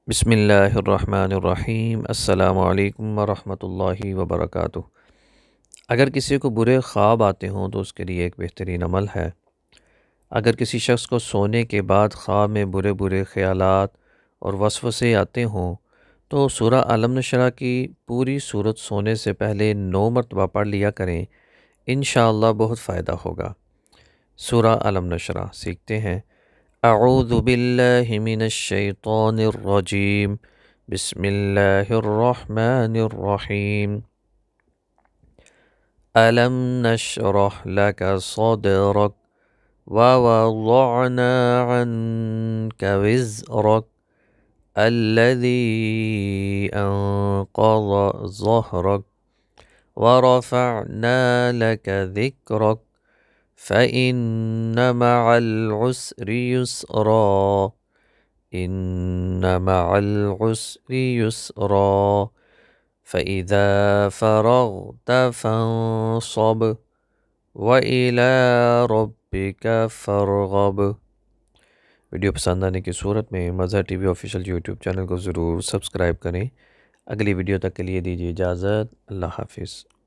بسم اللہ الرحمن الرحیم۔ السلام علیکم ورحمۃ اللہ وبرکاتہ۔ اگر کسی کو برے خواب آتے ہوں تو اس کے لیے ایک بہترین عمل ہے۔ اگر کسی شخص کو سونے کے بعد خواب میں برے برے خیالات اور وسوسے آتے ہوں تو سورہ علم نشرح کی پوری صورت سونے سے پہلے 9 مرتبہ پڑھ لیا کریں، انشاءاللہ بہت فائدہ ہوگا۔ سورہ علم نشرح سیکھتے ہیں۔ اعوذ باللہ من الشیطان الرجیم، بسم اللہ الرحمن الرحیم۔ ألم نشرح لك صدرك ووضعنا عنك وزرك الذي أنقض ظهرك ورفعنا لك ذكرك فإن مع العسر يسرا إن مع العسر يسرا فإذا فرغت فانصب وإلى ربك فارغب۔ ویڈیو پسند آنے کی صورت میں مظہر T V official YouTube channel کو ضرور سبسکرائب کریں۔ اگلی ویڈیو تک کے لیے دیجیے اجازت۔ اللہ حافظ۔